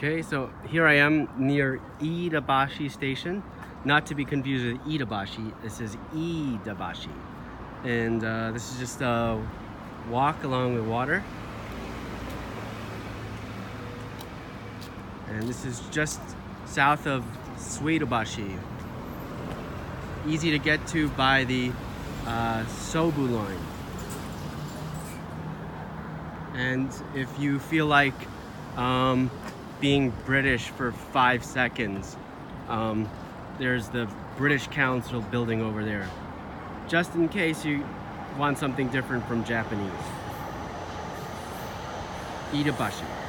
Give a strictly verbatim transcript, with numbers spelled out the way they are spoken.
Okay, so here I am near Iidabashi station, not to be confused with Iidabashi. This is Iidabashi, and uh, this is just a walk along the water, and this is just south of Iidabashi. Easy to get to by the uh, Sobu line. And if you feel like um, being British for five seconds, um, there's the British Council building over there, just in case you want something different from Japanese. Iidabashi.